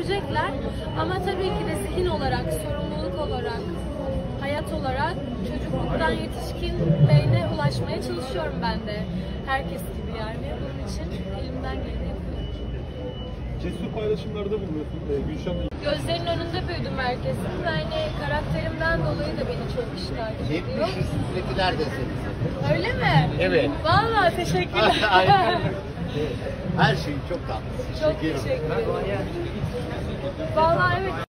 görecekler. Ama tabii ki de zihin olarak, sorumluluk olarak, hayat olarak çocukluktan yetişkin beyne ulaşmaya çalışıyorum ben de. Herkes gibi yani. Bunun için elimden geleni yapıyorum. Cesur paylaşımlarda bulunuyorsun Gülşen. Gözlerinin önünde büyüdüm herkesin ve hani karakterimden dolayı da beni çok kişi takip ediyor. 70 üstündekiler de seni. Öyle mi? Evet. Vallahi teşekkürler. Aynen. Her şey çok tatlı. Çok teşekkür ederim. Vallahi evet.